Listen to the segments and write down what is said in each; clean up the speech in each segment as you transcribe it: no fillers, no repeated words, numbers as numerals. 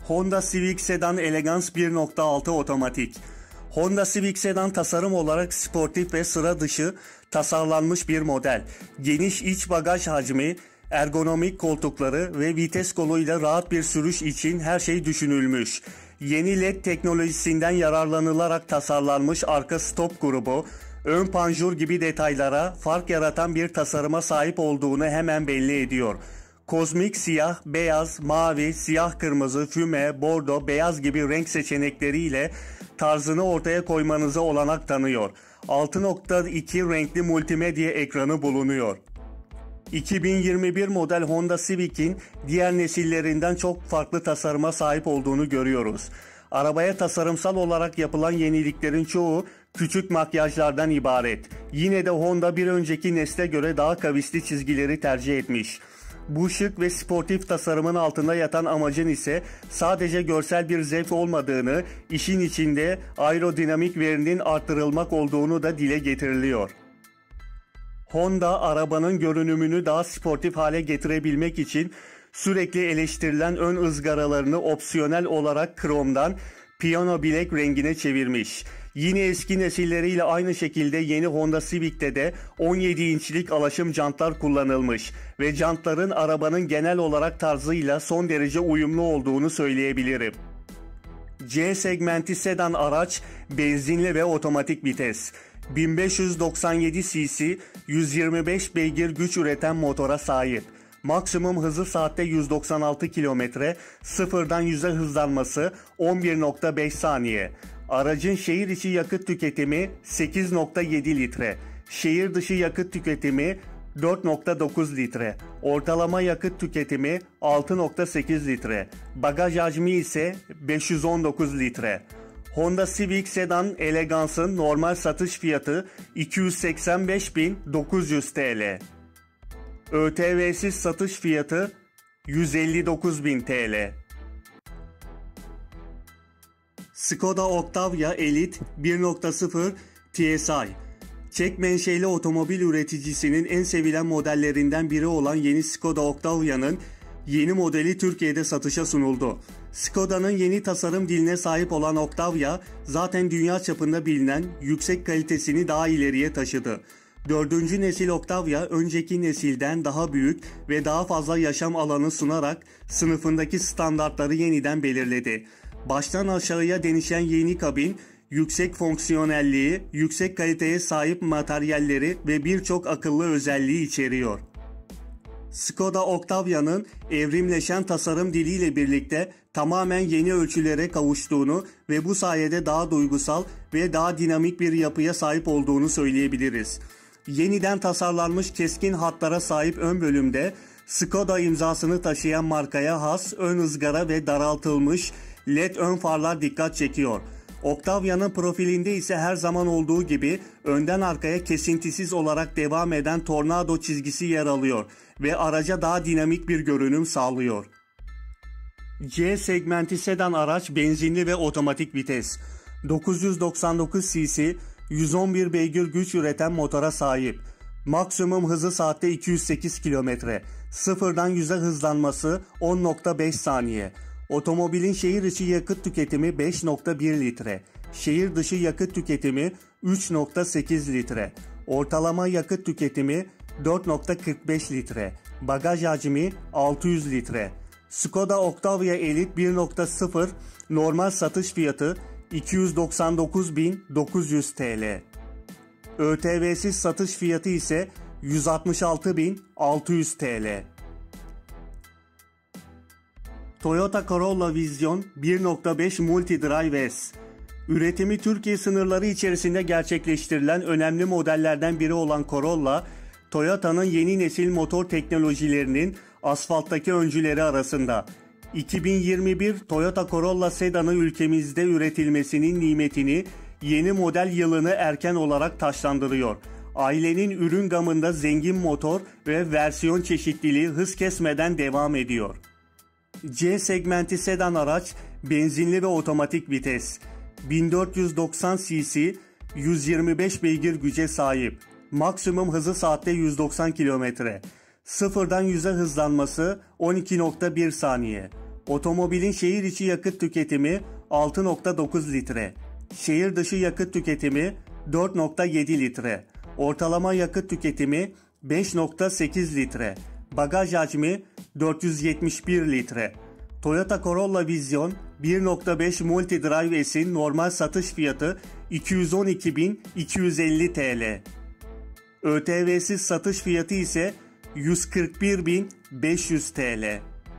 Honda Civic Sedan Elegance 1.6 otomatik. Honda Civic Sedan tasarım olarak sportif ve sıra dışı tasarlanmış bir model. Geniş iç bagaj hacmi, ergonomik koltukları ve vites koluyla rahat bir sürüş için her şey düşünülmüş. Yeni LED teknolojisinden yararlanılarak tasarlanmış arka stop grubu, ön panjur gibi detaylara fark yaratan bir tasarıma sahip olduğunu hemen belli ediyor. Kozmik siyah, beyaz, mavi, siyah kırmızı, füme, bordo, beyaz gibi renk seçenekleriyle tarzını ortaya koymanıza olanak tanıyor. 6.2 renkli multimedya ekranı bulunuyor. 2021 model Honda Civic'in diğer nesillerinden çok farklı tasarıma sahip olduğunu görüyoruz. Arabaya tasarımsal olarak yapılan yeniliklerin çoğu küçük makyajlardan ibaret. Yine de Honda bir önceki nesle göre daha kavisli çizgileri tercih etmiş. Bu şık ve sportif tasarımın altında yatan amacın ise sadece görsel bir zevk olmadığını, işin içinde aerodinamik verinin arttırılmak olduğunu da dile getiriliyor. Honda arabanın görünümünü daha sportif hale getirebilmek için sürekli eleştirilen ön ızgaralarını opsiyonel olarak kromdan piyano bilek rengine çevirmiş. Yine eski nesilleriyle aynı şekilde yeni Honda Civic'te de 17 inçlik alaşım jantlar kullanılmış ve jantların arabanın genel olarak tarzıyla son derece uyumlu olduğunu söyleyebilirim. C segmenti sedan araç benzinli ve otomatik vites. 1597 cc 125 beygir güç üreten motora sahip. Maksimum hızı saatte 196 km, sıfırdan 100'e hızlanması 11.5 saniye. Aracın şehir içi yakıt tüketimi 8.7 litre, şehir dışı yakıt tüketimi 4.9 litre, ortalama yakıt tüketimi 6.8 litre, bagaj hacmi ise 519 litre. Honda Civic Sedan Elegance'ın normal satış fiyatı 285.900 TL. ÖTV'siz satış fiyatı 159.000 TL. Skoda Octavia Elite 1.0 TSI. Çek menşeli otomobil üreticisinin en sevilen modellerinden biri olan yeni Skoda Octavia'nın yeni modeli Türkiye'de satışa sunuldu. Skoda'nın yeni tasarım diline sahip olan Octavia zaten dünya çapında bilinen yüksek kalitesini daha ileriye taşıdı. 4. nesil Octavia önceki nesilden daha büyük ve daha fazla yaşam alanı sunarak sınıfındaki standartları yeniden belirledi. Baştan aşağıya değişen yeni kabin, yüksek fonksiyonelliği, yüksek kaliteye sahip materyalleri ve birçok akıllı özelliği içeriyor. Skoda Octavia'nın evrimleşen tasarım diliyle birlikte tamamen yeni ölçülere kavuştuğunu ve bu sayede daha duygusal ve daha dinamik bir yapıya sahip olduğunu söyleyebiliriz. Yeniden tasarlanmış keskin hatlara sahip ön bölümde Skoda imzasını taşıyan markaya has ön ızgara ve daraltılmış LED ön farlar dikkat çekiyor. Octavia'nın profilinde ise her zaman olduğu gibi önden arkaya kesintisiz olarak devam eden tornado çizgisi yer alıyor ve araca daha dinamik bir görünüm sağlıyor. C segmenti sedan araç benzinli ve otomatik vites. 999 cc 111 beygir güç üreten motora sahip. Maksimum hızı saatte 208 km. Sıfırdan 100'e hızlanması 10.5 saniye. Otomobilin şehir içi yakıt tüketimi 5.1 litre. Şehir dışı yakıt tüketimi 3.8 litre. Ortalama yakıt tüketimi 4.45 litre. Bagaj hacmi 600 litre. Skoda Octavia Elite 1.0 normal satış fiyatı 299.900 TL. ÖTV'siz satış fiyatı ise 166.600 TL. Toyota Corolla Vision 1.5 Multi-Drive S. Üretimi Türkiye sınırları içerisinde gerçekleştirilen önemli modellerden biri olan Corolla, Toyota'nın yeni nesil motor teknolojilerinin asfalttaki öncüleri arasında. 2021 Toyota Corolla sedanı ülkemizde üretilmesinin nimetini yeni model yılını erken olarak taçlandırıyor. Ailenin ürün gamında zengin motor ve versiyon çeşitliliği hız kesmeden devam ediyor. C segmenti sedan araç benzinli ve otomatik vites. 1490 cc 125 beygir güce sahip. Maksimum hızı saatte 190 km. Sıfırdan 100'e hızlanması 12.1 saniye. Otomobilin şehir içi yakıt tüketimi 6.9 litre. Şehir dışı yakıt tüketimi 4.7 litre. Ortalama yakıt tüketimi 5.8 litre. Bagaj hacmi 471 litre. Toyota Corolla Vision 1.5 Multi-Drive S'in normal satış fiyatı 212.250 TL. ÖTV'siz satış fiyatı ise 141.500 TL.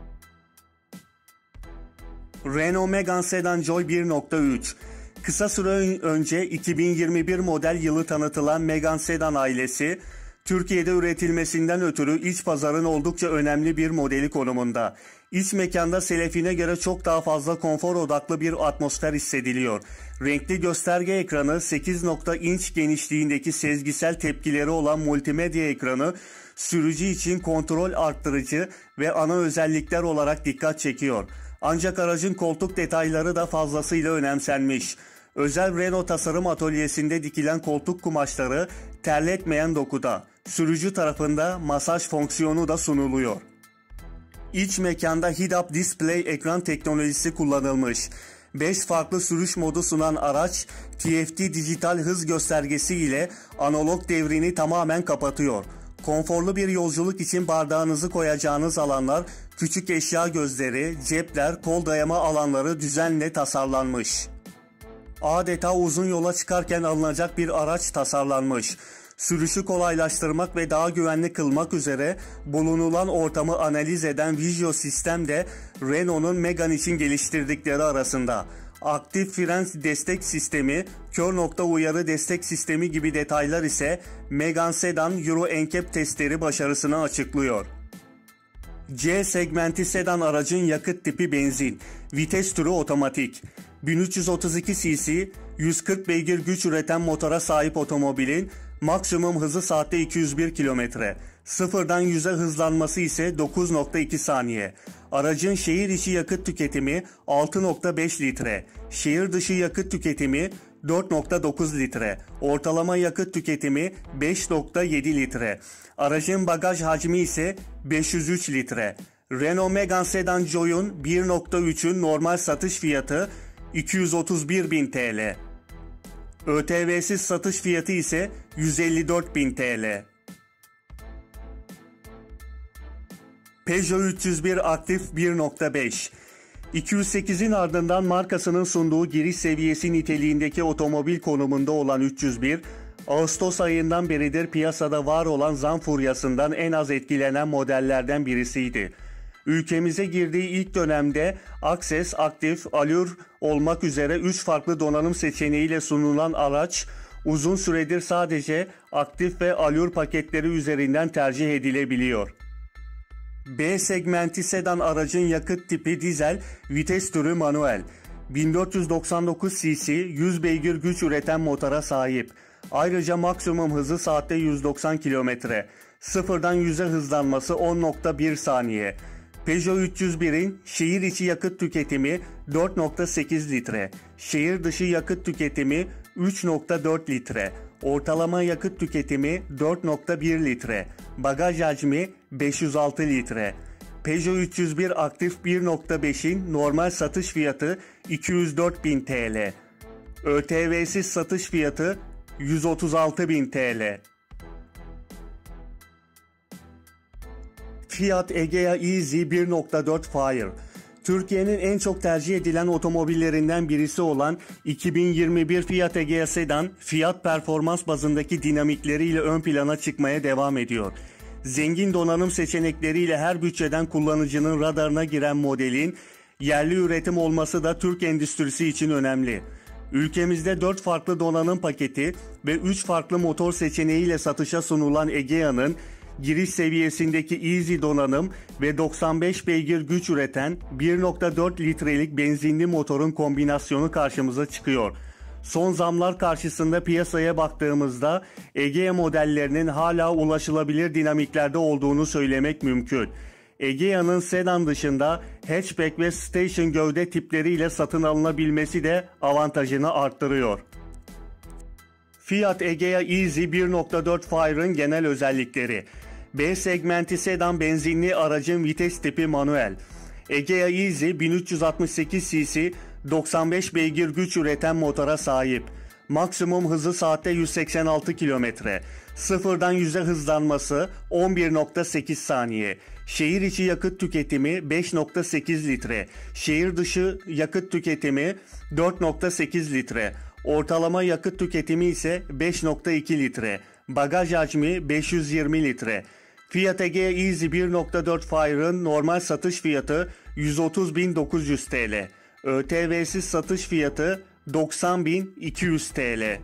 Renault Megane Sedan Joy 1.3. Kısa süre önce 2021 model yılı tanıtılan Megane Sedan ailesi, Türkiye'de üretilmesinden ötürü iç pazarın oldukça önemli bir modeli konumunda. İç mekanda selefine göre çok daha fazla konfor odaklı bir atmosfer hissediliyor. Renkli gösterge ekranı, 8 inç genişliğindeki sezgisel tepkileri olan multimedya ekranı, sürücü için kontrol arttırıcı ve ana özellikler olarak dikkat çekiyor. Ancak aracın koltuk detayları da fazlasıyla önemsenmiş. Özel Renault tasarım atölyesinde dikilen koltuk kumaşları terletmeyen dokuda. Sürücü tarafında masaj fonksiyonu da sunuluyor. İç mekanda head-up display ekran teknolojisi kullanılmış. 5 farklı sürüş modu sunan araç, TFT dijital hız göstergesi ile analog devrini tamamen kapatıyor. Konforlu bir yolculuk için bardağınızı koyacağınız alanlar, küçük eşya gözleri, cepler, kol dayama alanları düzenle tasarlanmış. Adeta uzun yola çıkarken alınacak bir araç tasarlanmış. Sürüşü kolaylaştırmak ve daha güvenli kılmak üzere bulunulan ortamı analiz eden Vizio sistem de Renault'un Megane için geliştirdikleri arasında. Aktif fren destek sistemi, kör nokta uyarı destek sistemi gibi detaylar ise Megane Sedan Euro NCAP testleri başarısını açıklıyor. C segmenti sedan aracın yakıt tipi benzin, vites türü otomatik. 1332 cc, 140 beygir güç üreten motora sahip otomobilin maksimum hızı saatte 201 km. Sıfırdan 100'e hızlanması ise 9.2 saniye. Aracın şehir içi yakıt tüketimi 6.5 litre. Şehir dışı yakıt tüketimi 4.9 litre. Ortalama yakıt tüketimi 5.7 litre. Aracın bagaj hacmi ise 503 litre. Renault Megane Sedan Joy'un 1.3'ün normal satış fiyatı 231.000 TL. ÖTV'siz satış fiyatı ise 154.000 TL. Peugeot 301 Aktif 1.5. 208'in ardından markasının sunduğu giriş seviyesi niteliğindeki otomobil konumunda olan 301, Ağustos ayından beridir piyasada var olan zam furyasından en az etkilenen modellerden birisiydi. Ülkemize girdiği ilk dönemde Access, Active, Allure olmak üzere 3 farklı donanım seçeneğiyle sunulan araç, uzun süredir sadece Active ve Allure paketleri üzerinden tercih edilebiliyor. B segmenti sedan aracın yakıt tipi dizel, vites türü manuel. 1499 cc, 100 beygir güç üreten motora sahip. Ayrıca maksimum hızı saatte 190 km. Sıfırdan 100'e hızlanması 10.1 saniye. Peugeot 301'in şehir içi yakıt tüketimi 4.8 litre. Şehir dışı yakıt tüketimi 3.4 litre. Ortalama yakıt tüketimi 4.1 litre. Bagaj hacmi 506 litre. Peugeot 301 Aktif 1.5'in normal satış fiyatı 204.000 TL. ÖTV'siz satış fiyatı 136.000 TL. Fiat Egea Easy 1.4 Fire. Türkiye'nin en çok tercih edilen otomobillerinden birisi olan 2021 Fiat Egea Sedan, fiyat performans bazındaki dinamikleriyle ön plana çıkmaya devam ediyor. Zengin donanım seçenekleriyle her bütçeden kullanıcının radarına giren modelin yerli üretim olması da Türk endüstrisi için önemli. Ülkemizde 4 farklı donanım paketi ve 3 farklı motor seçeneğiyle satışa sunulan Egea'nın giriş seviyesindeki Easy donanım ve 95 beygir güç üreten 1.4 litrelik benzinli motorun kombinasyonu karşımıza çıkıyor. Son zamlar karşısında piyasaya baktığımızda Egea modellerinin hala ulaşılabilir dinamiklerde olduğunu söylemek mümkün. Egea'nın sedan dışında hatchback ve station gövde tipleriyle satın alınabilmesi de avantajını arttırıyor. Fiat Egea Easy 1.4 Fire'ın genel özellikleri. B segmenti sedan benzinli aracın vites tipi manuel. Egea Easy 1368 cc 95 beygir güç üreten motora sahip. Maksimum hızı saatte 186 km. Sıfırdan 100'e hızlanması 11.8 saniye. Şehir içi yakıt tüketimi 5.8 litre. Şehir dışı yakıt tüketimi 4.8 litre. Ortalama yakıt tüketimi ise 5.2 litre. Bagaj hacmi 520 litre. Fiat Egea Easy 1.4 Fire'ın normal satış fiyatı 130.900 TL. ÖTV'siz satış fiyatı 90.200 TL.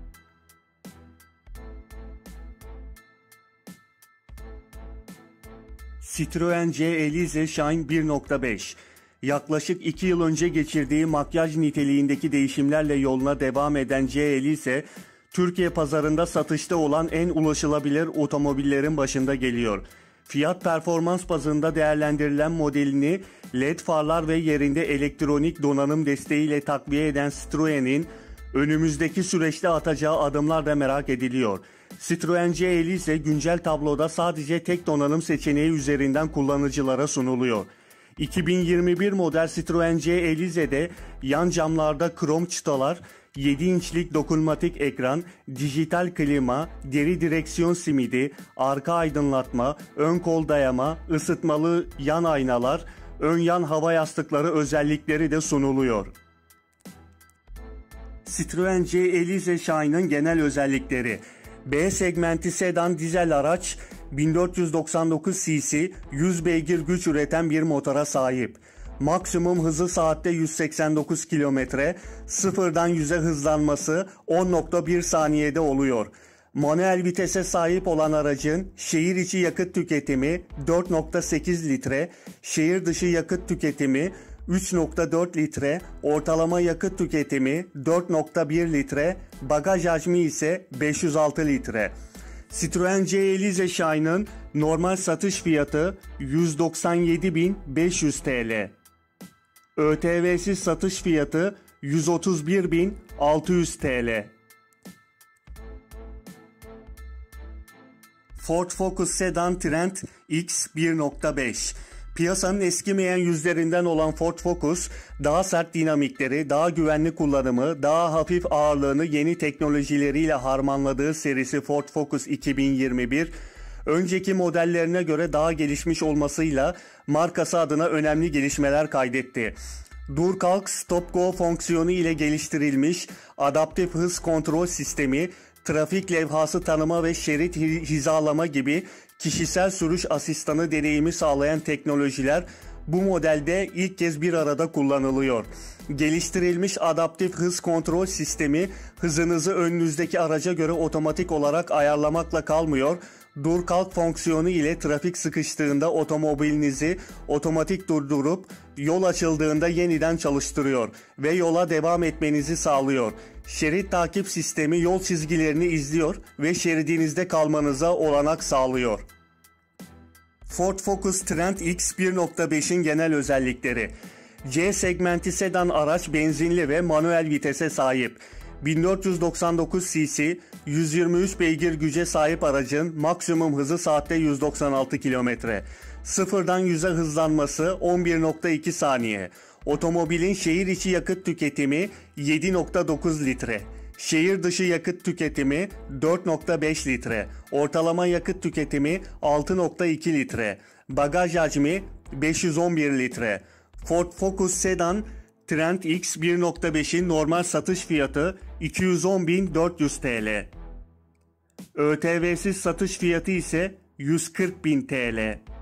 Citroen C Elise Shine 1.5 yaklaşık 2 yıl önce geçirdiği makyaj niteliğindeki değişimlerle yoluna devam eden C Elise, Türkiye pazarında satışta olan en ulaşılabilir otomobillerin başında geliyor. Fiyat performans bazında değerlendirilen modelini LED farlar ve yerinde elektronik donanım desteğiyle takviye eden Citroen'in önümüzdeki süreçte atacağı adımlar da merak ediliyor. Citroen C Elise güncel tabloda sadece tek donanım seçeneği üzerinden kullanıcılara sunuluyor. 2021 model Citroen C Elise'de yan camlarda krom çıtalar, 7 inçlik dokunmatik ekran, dijital klima, deri direksiyon simidi, arka aydınlatma, ön kol dayama, ısıtmalı yan aynalar, ön yan hava yastıkları özellikleri de sunuluyor. Citroen C Elise Shine'ın genel özellikleri: B segmenti sedan dizel araç, 1499 cc, 100 beygir güç üreten bir motora sahip. Maksimum hızı saatte 189 km, sıfırdan 100'e hızlanması 10.1 saniyede oluyor. Manuel vitese sahip olan aracın şehir içi yakıt tüketimi 4.8 litre, şehir dışı yakıt tüketimi 3.4 litre, ortalama yakıt tüketimi 4.1 litre, bagaj hacmi ise 506 litre. Citroen C Elise Shine'ın normal satış fiyatı 197.500 TL. ÖTV'siz satış fiyatı 131.600 TL. Ford Focus Sedan Trend X 1.5 Piyasanın eskimeyen yüzlerinden olan Ford Focus, daha sert dinamikleri, daha güvenli kullanımı, daha hafif ağırlığını yeni teknolojileriyle harmanladığı serisi Ford Focus 2021, önceki modellerine göre daha gelişmiş olmasıyla markası adına önemli gelişmeler kaydetti. Dur kalk stop go fonksiyonu ile geliştirilmiş adaptif hız kontrol sistemi, trafik levhası tanıma ve şerit hizalama gibi kişisel sürüş asistanı deneyimi sağlayan teknolojiler bu modelde ilk kez bir arada kullanılıyor. Geliştirilmiş adaptif hız kontrol sistemi hızınızı önünüzdeki araca göre otomatik olarak ayarlamakla kalmıyor, dur kalk fonksiyonu ile trafik sıkıştığında otomobilinizi otomatik durdurup yol açıldığında yeniden çalıştırıyor ve yola devam etmenizi sağlıyor. Şerit takip sistemi yol çizgilerini izliyor ve şeridinizde kalmanıza olanak sağlıyor. Ford Focus Trend X 1.5'in genel özellikleri: C segmenti sedan araç benzinli ve manuel vitese sahip. 1499 cc, 123 beygir güce sahip aracın maksimum hızı saatte 196 km. Sıfırdan 100'e hızlanması 11.2 saniye. Otomobilin şehir içi yakıt tüketimi 7.9 litre. Şehir dışı yakıt tüketimi 4.5 litre. Ortalama yakıt tüketimi 6.2 litre. Bagaj hacmi 511 litre. Ford Focus Sedan Trend X 1.5'in normal satış fiyatı 210.400 TL. ÖTV'siz satış fiyatı ise 140.000 TL.